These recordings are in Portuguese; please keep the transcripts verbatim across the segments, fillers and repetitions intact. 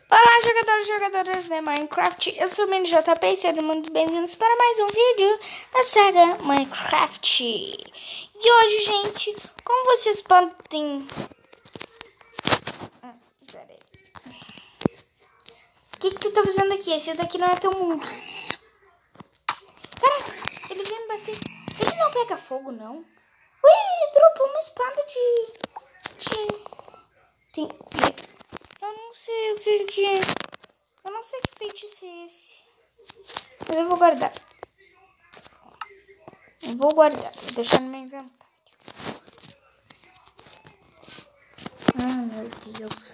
Olá, jogadores e jogadoras de Minecraft, eu sou o Mini J P e sejam muito bem-vindos para mais um vídeo da saga Minecraft. E hoje, gente, como vocês podem... Ah, peraí. O que que tu tá fazendo aqui? Esse daqui não é teu mundo. Cara, ele vem me bater. Ele não pega fogo, não. Ui, ele dropou uma espada de... de... Tem... Eu não sei o que que é. Eu não sei que feitiço é esse. Mas eu vou guardar. Eu vou guardar. Vou deixar no meu inventário. Ai, meu Deus.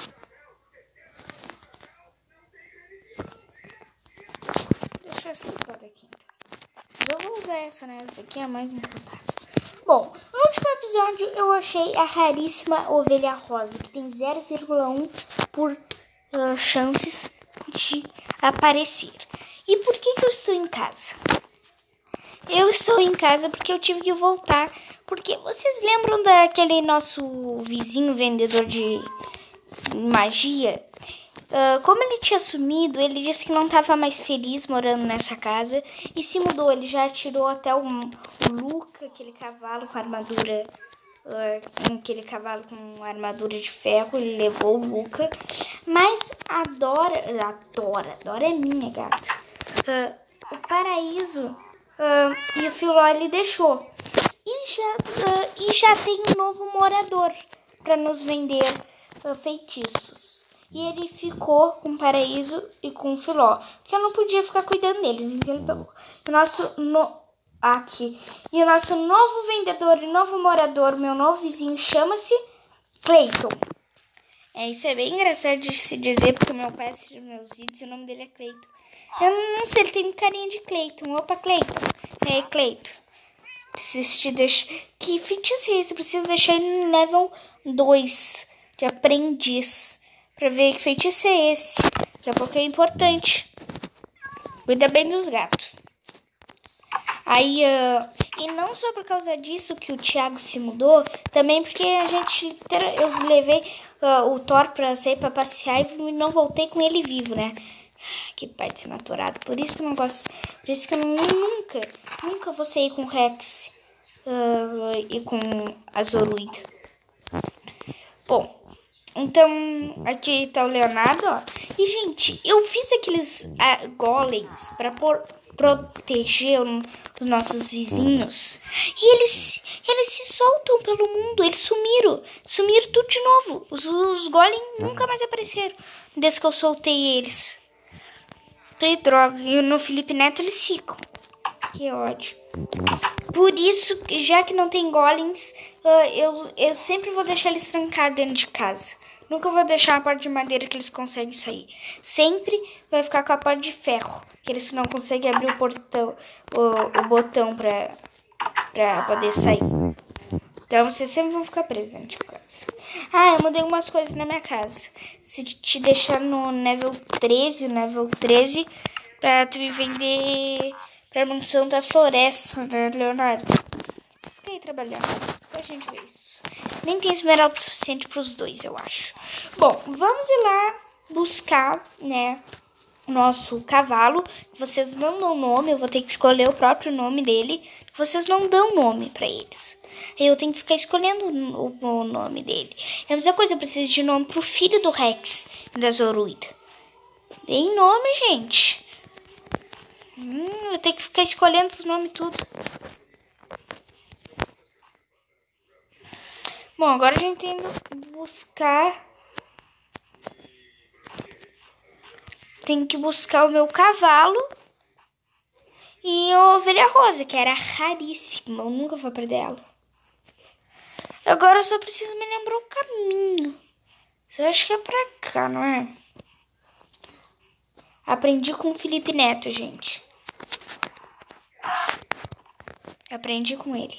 Deixa essa espada aqui, então. Mas eu vou usar essa, né? Essa daqui é a mais encantada. Bom, no último episódio eu achei a raríssima ovelha rosa, que tem zero vírgula um por uh, chances de aparecer. E por que que eu estou em casa? Eu estou em casa porque eu tive que voltar. Porque vocês lembram daquele nosso vizinho vendedor de magia? Uh, como ele tinha sumido, ele disse que não estava mais feliz morando nessa casa e se mudou. Ele já tirou até o, o Luca, aquele cavalo com armadura, uh, aquele cavalo com armadura de ferro. Ele levou o Luca, mas a Dora, a Dora, a Dora é minha gata. Uh, o Paraíso uh, e o Filó ele deixou e já, uh, e já tem um novo morador para nos vender uh, feitiços. E ele ficou com o Paraíso e com o Filó. Porque eu não podia ficar cuidando deles. Então ele pegou. O nosso... No... Aqui. E o nosso novo vendedor e novo morador, meu novo vizinho, chama-se Clayton. É, isso é bem engraçado de se dizer, porque o meu pai assiste meus vídeos e o nome dele é Clayton. Eu não sei, ele tem carinha de Clayton. Opa, Clayton. É, Clayton. Preciso te deixar... Que feitiço é esse? Preciso deixar ele no level dois de aprendiz. Pra ver que feitiço é esse. Daqui a pouco é importante. Cuida bem dos gatos. Aí, uh, e não só por causa disso que o Thiago se mudou, também porque a gente, eu levei uh, o Thor pra sair pra passear e não voltei com ele vivo, né? Que pai desnaturado. Por isso que eu não gosto, por isso que eu nunca, nunca vou sair com o Rex uh, e com a Zoruida. Bom. Então, aqui tá o Leonardo, ó. E, gente, eu fiz aqueles uh, golems pra por, proteger um, os nossos vizinhos. E eles, eles se soltam pelo mundo. Eles sumiram. Sumiram tudo de novo. Os, os golems nunca mais apareceram desde que eu soltei eles. Que droga. E no Felipe Neto eles ficam. Que ódio. Por isso, já que não tem golems, uh, eu, eu sempre vou deixar eles trancados dentro de casa. Nunca vou deixar a parte de madeira que eles conseguem sair. Sempre vai ficar com a parte de ferro, que eles não conseguem abrir o portão, o, o botão pra, pra poder sair. Então vocês sempre vão ficar presos dentro de casa. Ah, eu mudei algumas coisas na minha casa. Se te deixar no level treze, level treze, pra tu me vender pra mansão da floresta, né, Leonardo? Fica aí trabalhando, pra gente ver isso. Nem tem esmeralda suficiente para os dois, eu acho. Bom, vamos ir lá buscar, né, o nosso cavalo. Vocês não dão nome, eu vou ter que escolher o próprio nome dele. Vocês não dão nome para eles. Eu tenho que ficar escolhendo o, o nome dele. É a mesma coisa, eu preciso de nome pro filho do Rex e da Zoruida. Tem nome, gente. Hum, eu tenho que ficar escolhendo os nomes tudo. Bom, agora a gente tem que buscar... Tem que buscar o meu cavalo e a ovelha rosa, que era raríssima. Eu nunca vou perder ela. Agora eu só preciso me lembrar o caminho. Eu acho que é pra cá, não é? Aprendi com o Felipe Neto, gente. Aprendi com ele.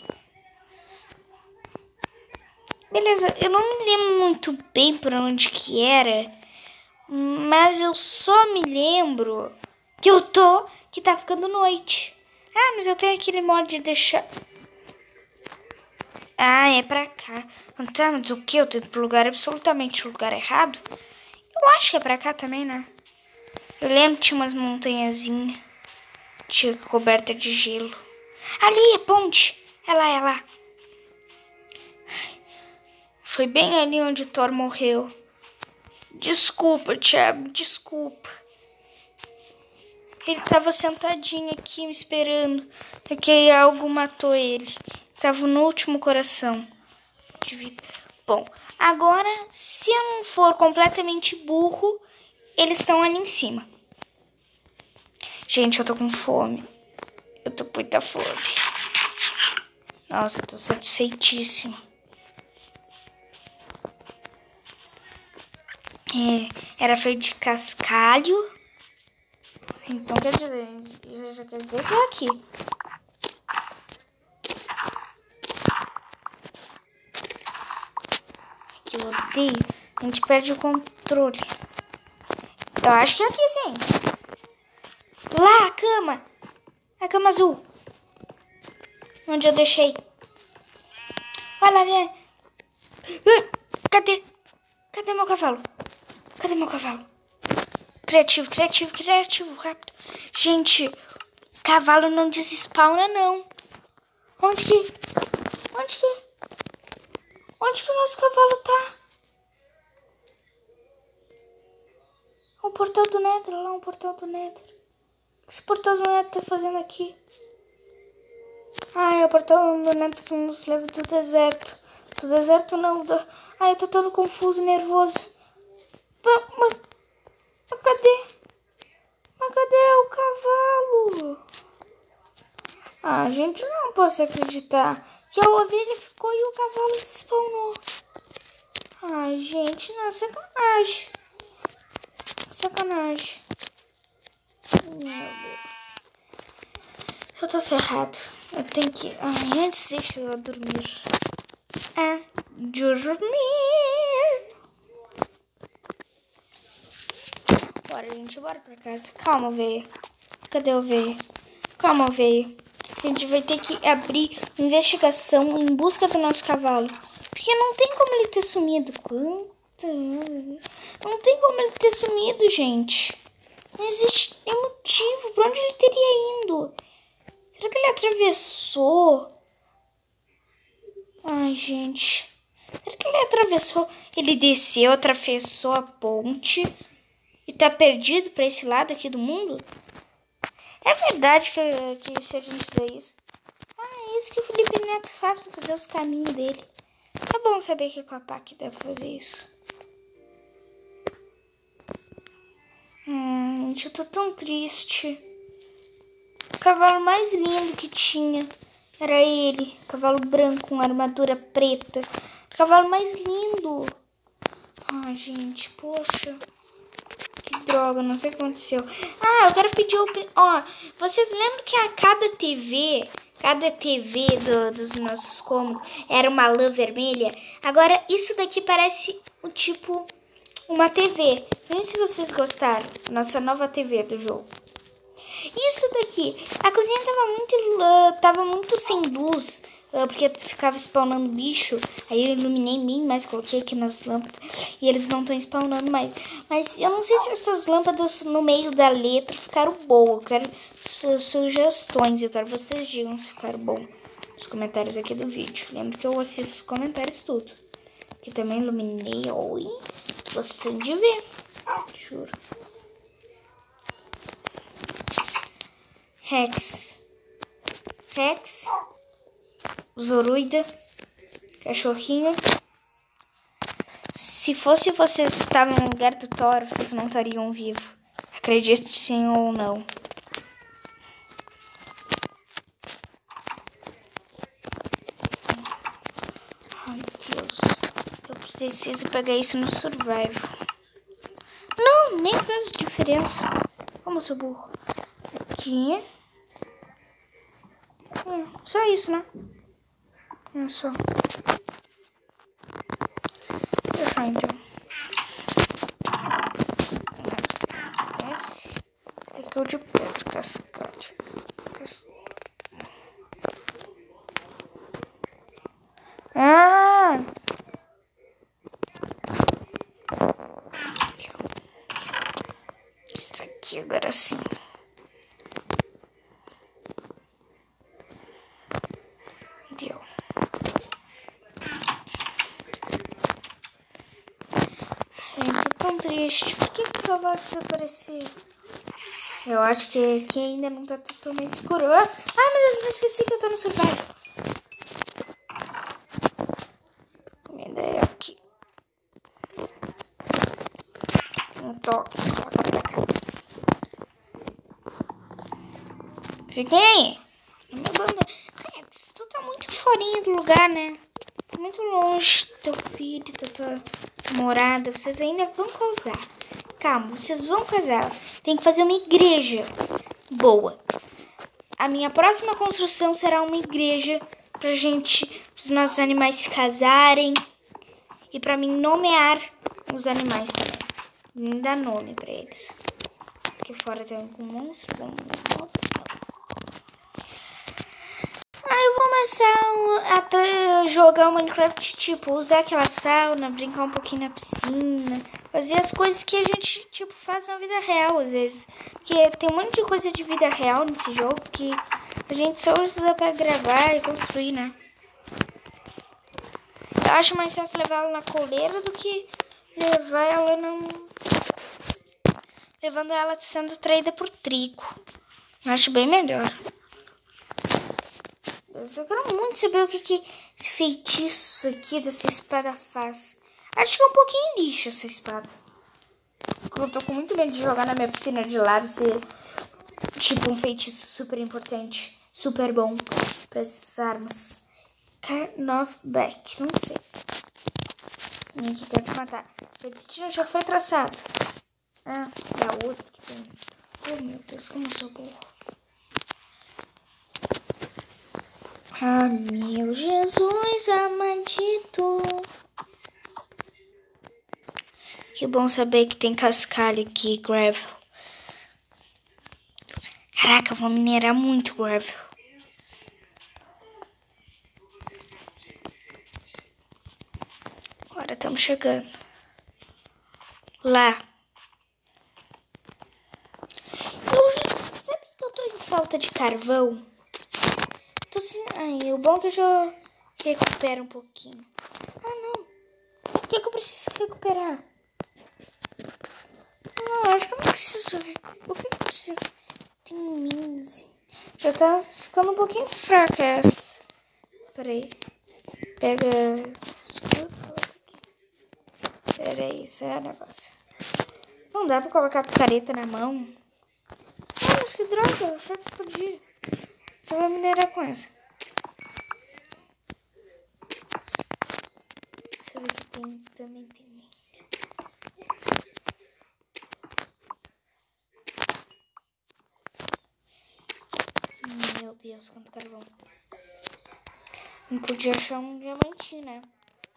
Beleza, eu não me lembro muito bem por onde que era, mas eu só me lembro que eu tô, que tá ficando noite. Ah, mas eu tenho aquele modo de deixar... Ah, é pra cá. Tá, mas o que? Eu tô indo pro lugar absolutamente lugar errado? Eu Eu acho que é pra cá também, né? Eu lembro que tinha umas montanhazinhas. Tinha coberta de gelo. Ali, é ponte. É lá, é lá. Foi bem ali onde Thor morreu. Desculpa, Thiago, desculpa. Ele tava sentadinho aqui me esperando. Porque aí algo matou ele. Tava no último coração de vida. Bom, agora, se eu não for completamente burro, eles estão ali em cima. Gente, eu tô com fome. Eu tô com muita fome. Nossa, eu tô satisfeitíssimo. É, era feito de cascalho. Então quer dizer, isso já quer dizer que é aqui. Que eu odeio. A gente perde o controle. Eu acho que é aqui sim. Lá, a cama. A cama azul. Onde eu deixei. Vai lá, vem. Cadê? Cadê meu cavalo? Cadê meu cavalo? Criativo, criativo, criativo, rápido. Gente, cavalo não desespawna, não. Onde que... Onde que... Onde que o nosso cavalo tá? O portal do Nether, lá, um portal do Nether. O que esse portal do Nether tá fazendo aqui? Ah, é o portal do Nether que nos leva do deserto. Do deserto não, do... Ai, eu tô todo confuso, nervoso. Mas... Mas cadê? Mas cadê o cavalo? Ah, gente, eu não posso acreditar que a ovelha ficou e o cavalo se spawnou. Ai, gente, não, sacanagem. Sacanagem. Meu Deus. Eu tô ferrado. Eu tenho que... Ai, antes deixa eu dormir. É, dormir. Bora, gente, bora pra casa. Calma, veia. Cadê o veia? Calma, veia. A gente vai ter que abrir uma investigação em busca do nosso cavalo. Porque não tem como ele ter sumido. Quanto? Não tem como ele ter sumido, gente. Não existe nenhum motivo. Pra onde ele teria ido? Será que ele atravessou? Ai, gente. Será que ele atravessou? Ele desceu, atravessou a ponte e tá perdido pra esse lado aqui do mundo? É verdade que, que se a gente fizer isso... Ah, é isso que o Felipe Neto faz pra fazer os caminhos dele. É bom saber que com a P A C dá pra fazer isso. Hum, gente, eu tô tão triste. O cavalo mais lindo que tinha era ele. Cavalo branco com armadura preta. O cavalo mais lindo. Ai, gente, poxa. Que droga, não sei o que aconteceu. Ah, eu quero pedir... Ó, vocês lembram que a cada T V... Cada T V do, dos nossos cômodos era uma lã vermelha? Agora, isso daqui parece o tipo... Uma T V. Não sei se vocês gostaram. Nossa nova T V do jogo. Isso daqui. A cozinha tava muito, uh, tava muito sem luz. Uh, porque ficava spawnando bicho. Aí eu iluminei bem mais. Coloquei aqui nas lâmpadas. E eles não estão spawnando mais. Mas eu não sei se essas lâmpadas no meio da letra ficaram boas. Eu quero su sugestões. Eu quero que vocês digam se ficaram bom. Nos comentários aqui do vídeo. Lembra que eu assisto os comentários tudo. Aqui também iluminei. Oi. Gostando de ver. Juro. Rex. Rex. Zoruida. Cachorrinho. Se fosse vocês estavam no lugar do Thor, vocês não estariam vivos. Acredite sim ou não. Ai, Deus. Eu preciso pegar isso no Survival. Não, nem faz diferença. Como eu sou burro. Aqui. É, só isso, né? É só. Deixa então. Esse. Esse aqui é o de pedra, cascade. Cas... Ah! aqui agora sim. Deu. Ai, tô tão triste. Por que que o cavalo desapareceu? Eu acho que aqui ainda não tá totalmente escuro. Ah, ai, meu Deus, eu esqueci que eu tô no survival. Minha ideia é aqui. Um toque. Coloca pra cá. Fiquem aí. Não me abandone. Rex, tu tá muito forinha do lugar, né? Tá muito longe do teu filho, da tua morada. Vocês ainda vão casar. Calma, vocês vão casar. Tem que fazer uma igreja boa. A minha próxima construção será uma igreja pra gente, os nossos animais se casarem. E pra mim nomear os animais também. Me dar nome pra eles. Aqui fora tem um monstro. Bom, aí eu vou começar a jogar o Minecraft, tipo, usar aquela sauna, brincar um pouquinho na piscina, fazer as coisas que a gente, tipo, faz na vida real, às vezes. Porque tem um monte de coisa de vida real nesse jogo que a gente só usa pra gravar e construir, né? Eu acho mais fácil levar ela na coleira do que levar ela no... levando ela sendo traída por trigo. Eu acho bem melhor. Eu quero muito saber o que, que esse feitiço aqui dessa espada faz. Acho que é um pouquinho lixo essa espada. Eu tô com muito medo de jogar na minha piscina de lava e ser tipo um feitiço super importante, super bom para essas armas. Carnofback, não sei. Ninguém que quer te matar. O destino já foi traçado. Ah, é a outra que tem. Oh meu Deus, como eu sou burro. Ah, meu Jesus amadito. Que bom saber que tem cascalho aqui, gravel. Caraca, eu vou minerar muito gravel. Agora estamos chegando. Lá. Eu, sabe que eu tô em falta de carvão? Tô sem... Ai, o bom é que eu já recupero um pouquinho. Ah, não. O que, que eu preciso recuperar? Não, acho que eu não preciso recuperar. O que, que eu preciso? Tem quinze. Já tá ficando um pouquinho fraca essa. Peraí. Pega... Peraí, isso é o negócio. Não dá pra colocar a picareta na mão. Ah, mas que droga. Eu achei que podia. Então eu vou minerar com essa. Essa daqui tem, também tem. Meu Deus, quanto carvão. Não podia achar um diamantinho, né?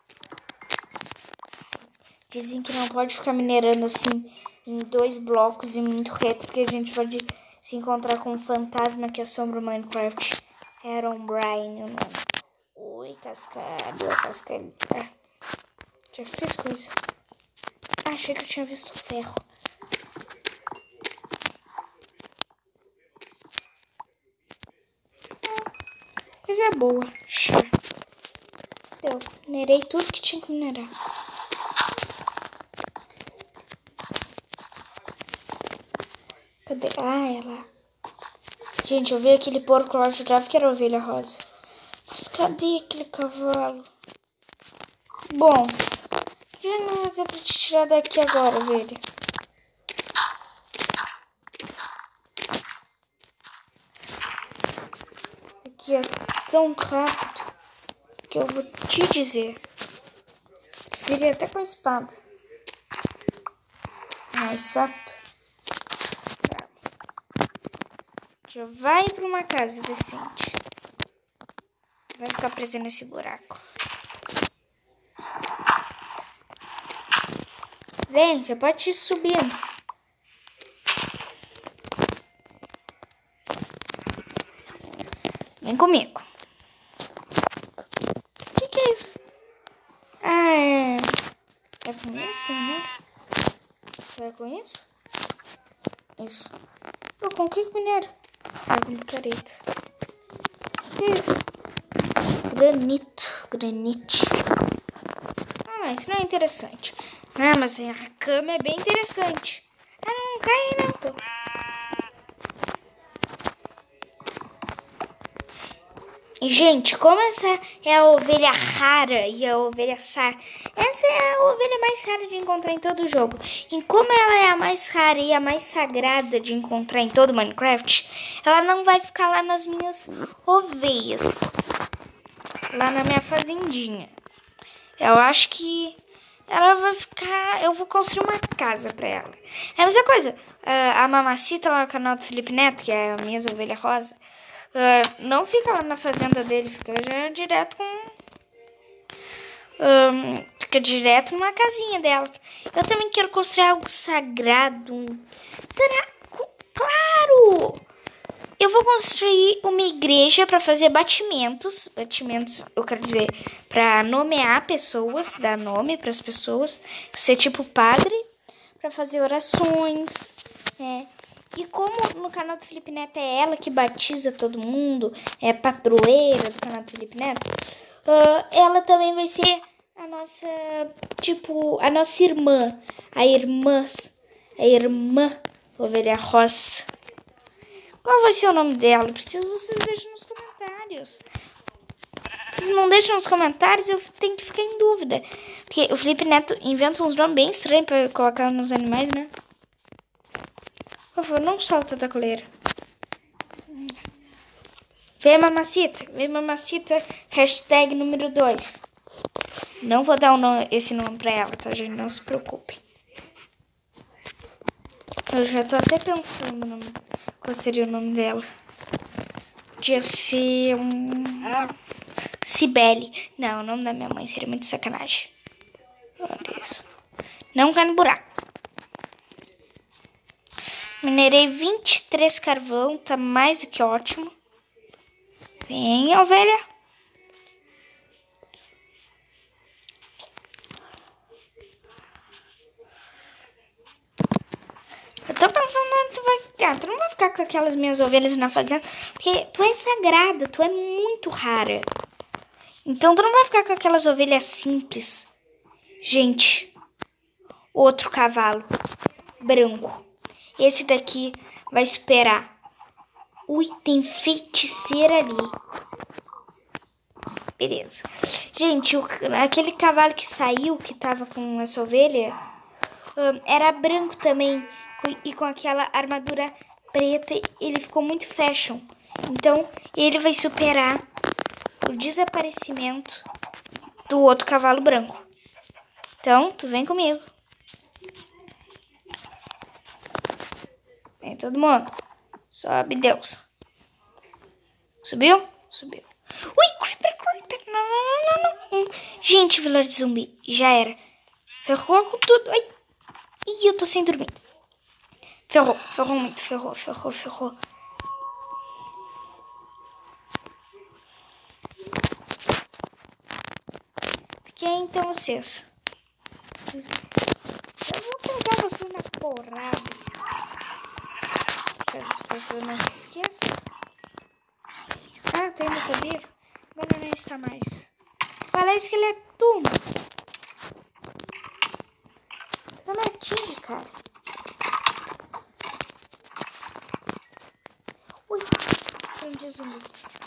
Dizem que não pode ficar minerando assim em dois blocos e muito reto, porque a gente pode se encontrar com um fantasma que assombra o Minecraft. Herobrine, o nome. Oi, cascalho, cascalho. Ah, já fiz coisa. Ah, achei que eu tinha visto ferro. Ah, coisa boa. Sure. Deu. Minerei tudo que tinha que minerar. Cadê? Ah, ela. Gente, eu vi aquele porco lá, eu jurava que era a ovelha rosa. Mas cadê aquele cavalo? Bom, o que eu vou fazer pra te tirar daqui agora, velho? Aqui é tão rápido que eu vou te dizer. Preferia até com a espada. Ah, exato. Já vai pra uma casa decente. Vai ficar preso nesse buraco. Vem, já pode ir subindo. Vem comigo. O que, que é isso? Ah, é... É com isso, né? É com isso? Isso. Oh, com que minério? Ah, com picareta. Isso. Granito. Granite. Ah, isso não é interessante. Ah, mas a cama é bem interessante. Ah, não cai aí não, pô. Gente, como essa é a ovelha rara e a ovelha sa... Essa é a ovelha mais rara de encontrar em todo o jogo. E como ela é a mais rara e a mais sagrada de encontrar em todo Minecraft, ela não vai ficar lá nas minhas ovelhas. Lá na minha fazendinha. Eu acho que ela vai ficar... Eu vou construir uma casa pra ela. É a mesma coisa. A Mamacita lá no canal do Felipe Neto, que é a minha ovelha rosa... Uh, não fica lá na fazenda dele, fica já direto com... Um, fica direto numa casinha dela. Eu também quero construir algo sagrado. Será? Claro! Eu vou construir uma igreja para fazer batimentos. Batimentos, eu quero dizer, para nomear pessoas, dar nome para as pessoas. Ser tipo padre, para fazer orações, né? E como no canal do Felipe Neto é ela que batiza todo mundo, é padroeira do canal do Felipe Neto, uh, ela também vai ser a nossa, tipo, a nossa irmã, a irmã, a irmã ovelha rosa. Qual vai ser o nome dela? Preciso que vocês deixem nos comentários. Vocês não deixam nos comentários, eu tenho que ficar em dúvida. Porque o Felipe Neto inventa uns nomes bem estranhos para colocar nos animais, né? Por favor, não salta da coleira. Vem, Mamacita. Vem, Mamacita. Hashtag número dois. Não vou dar um nome, esse nome pra ela, tá, gente? Não se preocupe. Eu já tô até pensando no qual seria o nome dela. Podia ser um... Cibele. Não, o nome da minha mãe seria muito sacanagem. Olha isso. Não cai no buraco. Minerei vinte e três carvão, tá mais do que ótimo. Vem, ovelha. Eu tô pensando onde tu vai ficar. Tu não vai ficar com aquelas minhas ovelhas na fazenda, porque tu é sagrada, tu é muito rara. Então tu não vai ficar com aquelas ovelhas simples. Gente, outro cavalo branco. Esse daqui vai esperar. Ui, tem feiticeira ali. Beleza. Gente, o, aquele cavalo que saiu, que tava com essa ovelha, um, era branco também. E com aquela armadura preta, ele ficou muito fashion. Então, ele vai superar o desaparecimento do outro cavalo branco. Então, tu vem comigo. Vem todo mundo. Sobe, Deus. Subiu? Subiu. Ui, creeper, creeper. Não, não, não, não, não. Gente, vilarejo de zumbi. Já era. Ferrou com tudo. Ai. Ih, eu tô sem dormir. Ferrou, ferrou muito. Ferrou, ferrou, ferrou. Fiquem então vocês. Eu vou pegar você na porrada. Caso as pessoas não se esqueçam. Ah, tu ainda tá vivo? Agora não está mais. Parece que ele é tumbo. Não me atinge, cara. Ui, prendi zumbi.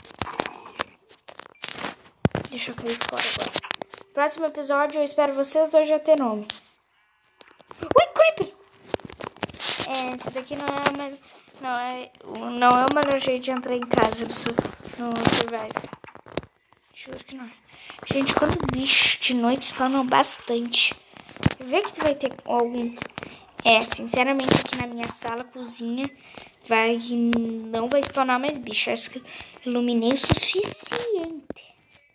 Deixa eu cair fora agora. Próximo episódio eu espero vocês dois já ter nome. Ui, creeper! É, esse daqui não é o melhor, não é, não é o melhor jeito de entrar em casa no, no Survive. Juro que não é. Gente, quando bicho de noite spawnam bastante. Vê que tu vai ter algum... É, sinceramente, aqui na minha sala, cozinha, vai, não vai spawnar mais bicho. Acho que iluminei o suficiente.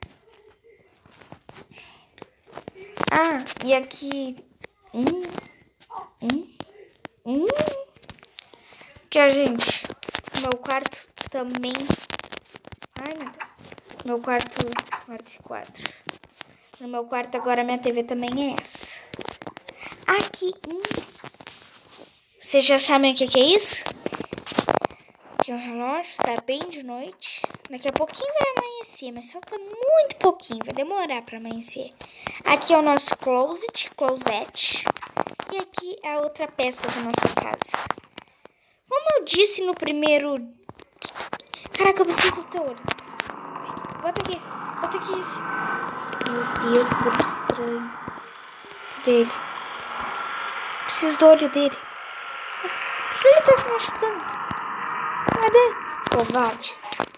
Ah, e aqui... Hum, hum, hum. Aqui, ó, gente. Meu quarto também... Ai, meu Deus. Meu quarto... Quarto quatro. No meu quarto agora minha T V também é essa. Aqui... Hum. Vocês já sabem o que, que é isso? Aqui é um relógio, tá bem de noite. Daqui a pouquinho vai amanhecer, mas só tá muito pouquinho, vai demorar pra amanhecer. Aqui é o nosso closet, closet. E aqui é a outra peça da nossa casa. Como eu disse no primeiro... Caraca, eu preciso do teu olho. Bota aqui, bota aqui isso. Meu Deus, que olho estranho. Dele. Preciso do olho dele. Por que ele tá se machucando? Cadê? Covarde.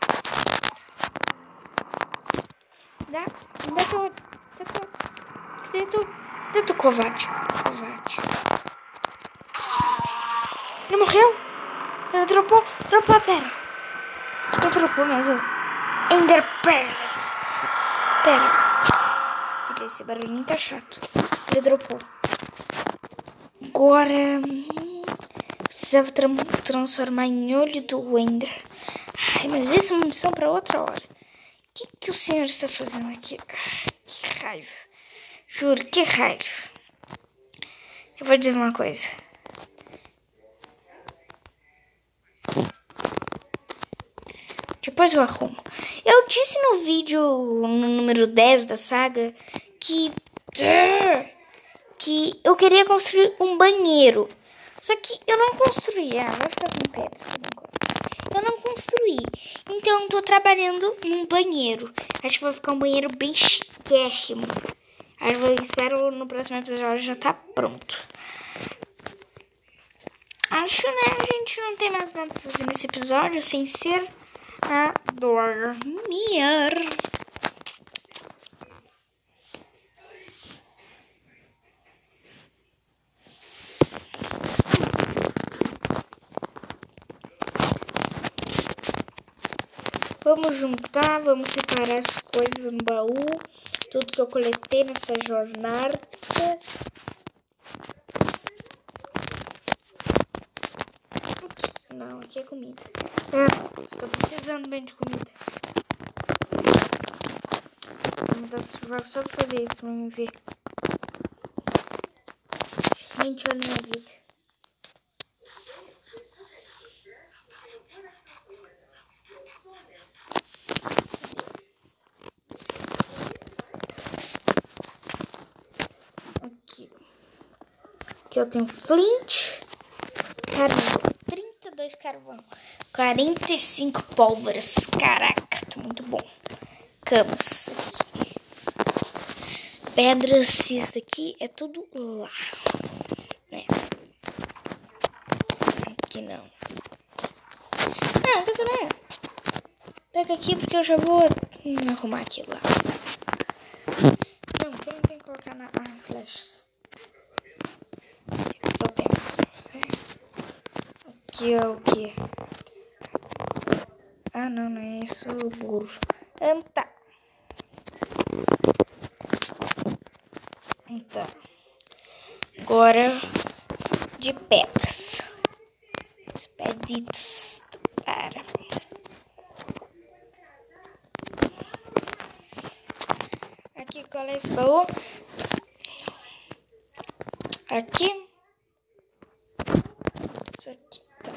Dá, dá teu olho. Dá teu... Cadê tu? Cadê tu, covarde? Covarde. Ele morreu? Ele dropou? Dropou a perna. Ele dropou mesmo. Ender Pearl. Pera. Esse barulhinho tá chato. Ele dropou. Agora... Precisava tra transformar em olho do Ender. Ai, mas essa é uma missão pra outra hora. O que, que o senhor está fazendo aqui? Que raiva. Juro, que raiva. Eu vou dizer uma coisa. Depois eu arrumo. Eu disse no vídeo no número dez da saga que... Que eu queria construir um banheiro. Só que eu não construí. Ah, vai ficar com pedra por enquanto. Eu não construí. Então eu tô trabalhando num banheiro. Acho que vai ficar um banheiro bem chiquérrimo. Aí eu espero no próximo episódio já tá pronto. Acho, né? A gente não tem mais nada pra fazer nesse episódio sem ser a dormir. Vamos juntar, vamos separar as coisas no baú. Tudo que eu coletei nessa jornada. Aqui. Não, aqui é comida. Ah, estou precisando bem de comida. Vou só fazer isso pra me ver. Gente, olha a minha vida. Aqui eu tenho flint, carvão, trinta e dois carvão, quarenta e cinco pólvoras. Caraca, tá muito bom. Camas aqui. Pedras, isso daqui é tudo lá. É. Aqui não. Não, quer saber? Pega aqui porque eu já vou arrumar aqui lá. Não, porque eu não tenho que colocar na, nas flechas. Eu tenho. Aqui é o que? Ah, não, não é isso, burro. Anta. Então. Agora de pedras. Os pedidos para. Aqui, qual é esse baú? Aqui. Isso aqui, tá.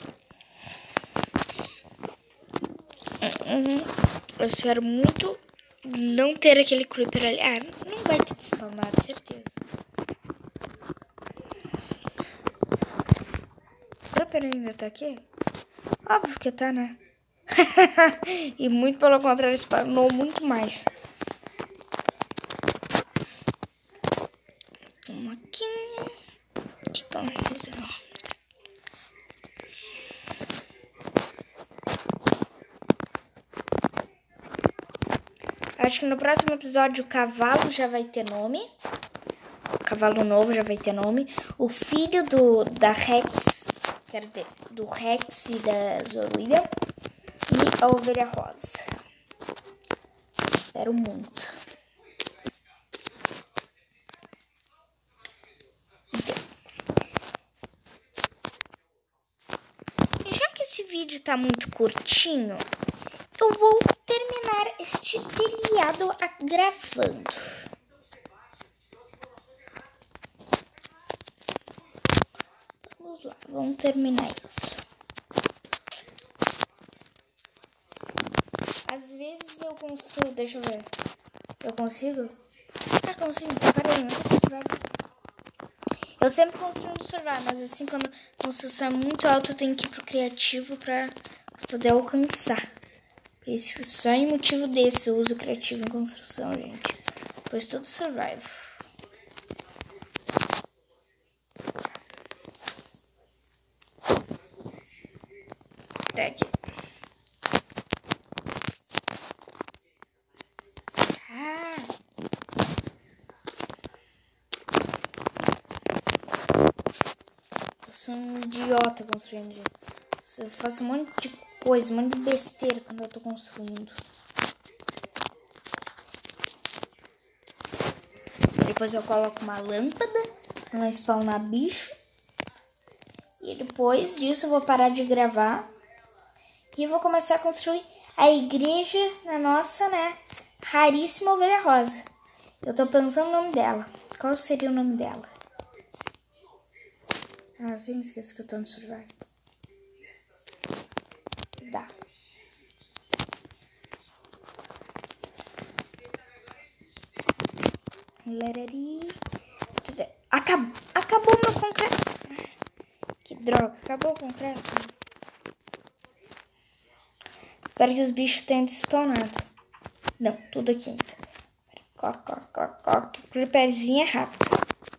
Uhum. Eu espero muito não ter aquele creeper ali. Ah, não vai ter spamado, certeza. O creeper ainda tá aqui? Óbvio que tá, né? E muito pelo contrário, spawnou muito mais. Uma aqui. Que confusão. Acho que no próximo episódio o cavalo já vai ter nome. O cavalo novo já vai ter nome. O filho do da Rex, quero dizer, do Rex e da Zoruida. E a ovelha rosa. Espero muito. Então. Já que esse vídeo tá muito curtinho, eu vou terminar este telhado gravando. vamos lá, vamos terminar isso. Às vezes eu construo, deixa eu ver. Eu consigo? Ah, consigo, então peraí, não survival. Eu sempre construo no survival, mas assim, quando a construção é muito alta, eu tenho que ir pro criativo pra poder alcançar. Por isso, só em motivo desse eu uso criativo em construção, gente. Pois tudo survival. Tá aqui. Ah! Eu sou um idiota construindo. Eu faço um monte de coisa, um monte de besteira quando eu tô construindo. Depois eu coloco uma lâmpada pra não spawnar bicho. E depois disso eu vou parar de gravar. E vou começar a construir a igreja na nossa, né, raríssima ovelha rosa. Eu tô pensando no nome dela. Qual seria o nome dela? Ah, sempre esqueço que eu tô no survival. Dá. Acab acabou meu concreto. Que droga, acabou o concreto. Espero que os bichos tenham despawnado. Não, tudo aqui então. Coque, coque, coque, coque. O creeperzinho é rápido.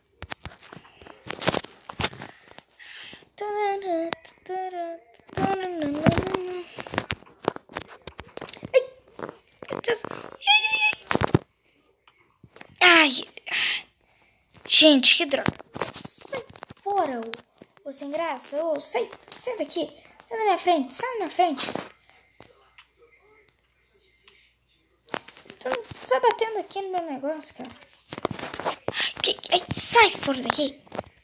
Ai, gente, que droga. Sai fora, ô, ô sem graça. Ô, sai, sai daqui. Sai da minha frente, sai da minha frente. Você não tá batendo aqui no meu negócio, cara. Ai, que, ai, sai fora daqui.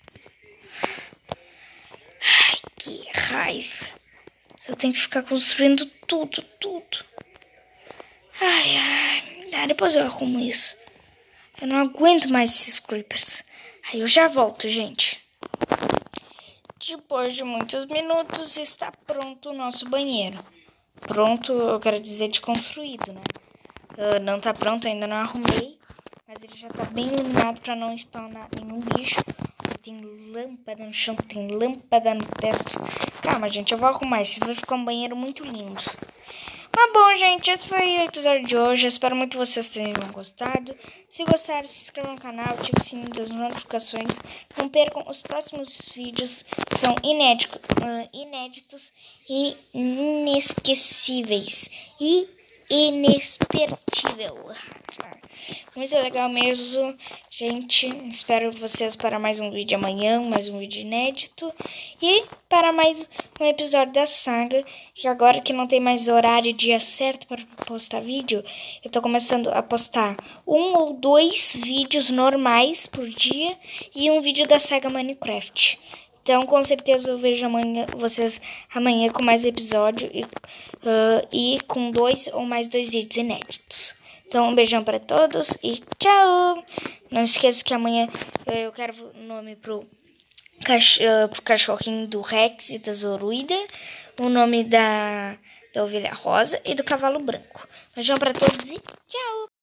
Ai, que raiva. Só tenho que ficar construindo tudo, tudo. Ai, ai. Ah, depois eu arrumo isso. Eu não aguento mais esses creepers. Aí eu já volto, gente. Depois de muitos minutos, está pronto o nosso banheiro. Pronto, eu quero dizer de construído, né? Uh, não tá pronto, ainda não arrumei. Mas ele já tá bem iluminado para não spawnar nenhum bicho. Tem lâmpada no chão, tem lâmpada no teto. Calma, gente, eu vou arrumar. Esse vai ficar um banheiro muito lindo. Mas bom, gente, esse foi o episódio de hoje. Eu espero muito que vocês tenham gostado. Se gostaram, se inscrevam no canal, ative o sininho das notificações. Não percam os próximos vídeos. São inéditos, uh, inéditos e inesquecíveis. E inespertível. Muito legal mesmo, gente. Espero vocês para mais um vídeo amanhã, mais um vídeo inédito. E para mais um episódio da saga. Que agora que não tem mais horário e dia certo para postar vídeo, eu tô começando a postar um ou dois vídeos normais por dia e um vídeo da saga Minecraft. Então, com certeza, eu vejo amanhã, vocês amanhã com mais episódio e, uh, e com dois ou mais dois vídeos inéditos. Então, um beijão para todos e tchau! Não esqueça que amanhã uh, eu quero o nome pro, cach uh, pro cachorrinho do Rex e da Zoruida, o nome da, da ovelha rosa e do cavalo branco. Beijão para todos e tchau!